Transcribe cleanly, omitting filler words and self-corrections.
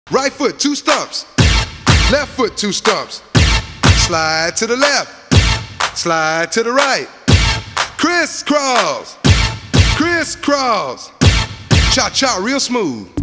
Right foot, 2 stumps. Left foot, 2 stumps. Slide to the left. Slide to the right. Crisscross. Crisscross. Cha-cha real smooth.